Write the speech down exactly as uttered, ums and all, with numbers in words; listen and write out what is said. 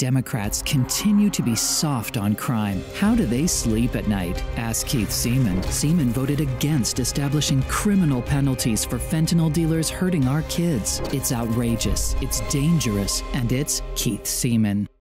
Democrats continue to be soft on crime. How do they sleep at night? Ask Keith Seaman. Seaman voted against establishing criminal penalties for fentanyl dealers hurting our kids. It's outrageous, it's dangerous, and it's Keith Seaman.